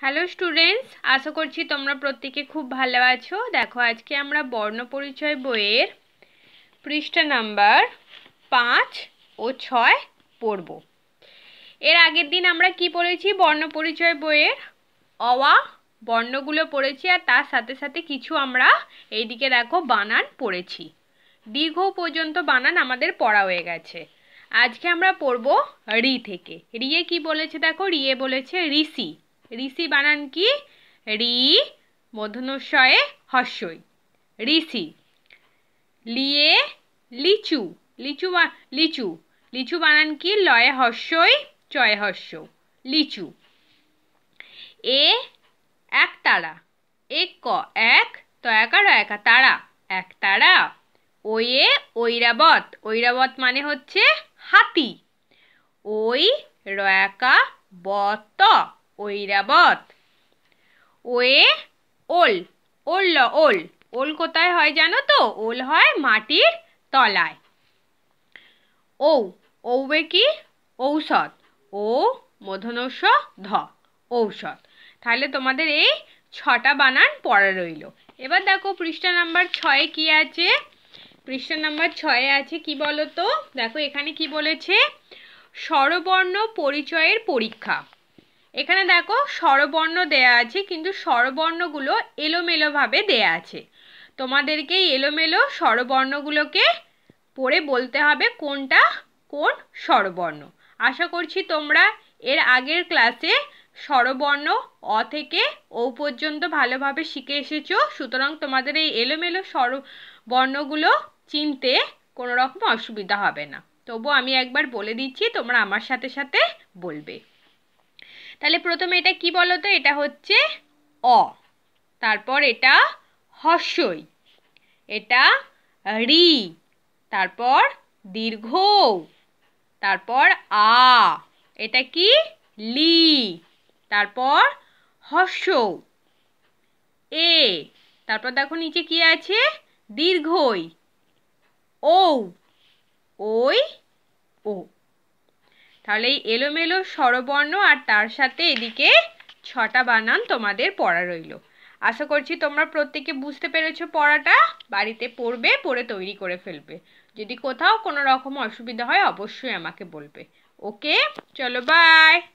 Hello students, আশা করছি তোমরা প্রত্যেকে খুব ভালো আছো। দেখো, আজকে আমরা বর্ণপরিচয় বইয়ের পৃষ্ঠা নাম্বার 5 ও 6 পড়ব। এর আগের দিন আমরা কি পড়েছি? বর্ণপরিচয় বইয়ের অওয়া বর্ণগুলো পড়েছি, আর তার সাথে সাথে কিছু আমরা এইদিকে দেখো বানান পড়েছি। দীর্ঘ পর্যন্ত বানান আমাদের পড়া হয়ে গেছে। আজকে আমরা পড়ব রি থেকে। রিয়ে কি বলেছে দেখো, রিয়ে বলেছে ঋষি। ঋষি বানান কি? রি মূর্ধন্যস্বয়ে হস্যই, ঋষি। লিয়ে লিচু, লিচু লিচু, লিচু বানান কি? লয়ে হস্যই চয়ে হস্য, লিচু। এ একতারা, এক ক এক তো একার একা তারা, এক তারা। ওয়ে ঐরাবত, ঐরাবত মানে হচ্ছে হাতি। ওই রয়াকা বত ঐরাবত। ওয়ে ওল, ওল ওল, ওল কোথায় হয় জানো তো? ওল হয় মাটির তলায়। ঔ, ঔবে কি? ঔষধ, ও মূর্ধন্যস্ব ধ, ঔষধ। তাহলে তোমাদের এই 6টা বানান পড়া রইল। এবার দেখো পৃষ্ঠা নাম্বার 6 কি আছে। পৃষ্ঠা নাম্বার 6 আছে কি বলো তো? দেখো এখানে কি বলেছে, স্বরবর্ণ পরিচয়ের পরীক্ষা। এখানে দেখো স্বরবর্ণ দেয়া আছে, কিন্তু স্বরবর্ণগুলো এলোমেলোভাবে দেয়া আছে। তোমাদেরকে এলোমেলো স্বরবর্ণগুলোকে পড়ে বলতে হবে কোনটা কোন স্বরবর্ণ। আশা করছি তোমরা এর আগের ক্লাসে স্বরবর্ণ অ থেকে ও পর্যন্ত ভালোভাবে শিখে এসেছো। সুতরাং তোমাদের এই এলোমেলো স্বরবর্ণগুলো চিনতে কোনো রকম অসুবিধা হবে না। তবু আমি একবার বলে দিচ্ছি, তোমরা আমার সাথে সাথে বলবে। তাহলে প্রথমে এটা কি বলো তো? এটা হচ্ছে অ, তারপর এটা হস্যই, এটা রি, তারপর দীর্ঘ, তারপর আ, এটা কি? লি, তারপর হস্য এ, তারপর দেখো নিচে কি আছে? দীর্ঘই, ও, ওই ও। তাহলে এই এলোমেলো স্বরবর্ণ আর তার সাথে এদিকে 6টা বানান তোমাদের পড়া রইল। আশা করছি তোমরা প্রত্যেকে বুঝতে পেরেছো পড়াটা। বাড়িতে পড়বে, পড়ে তৈরি করে ফেলবে। যদি কোথাও কোনো রকম অসুবিধা হয় অবশ্যই আমাকে বলবে। ওকে, চলো বাই।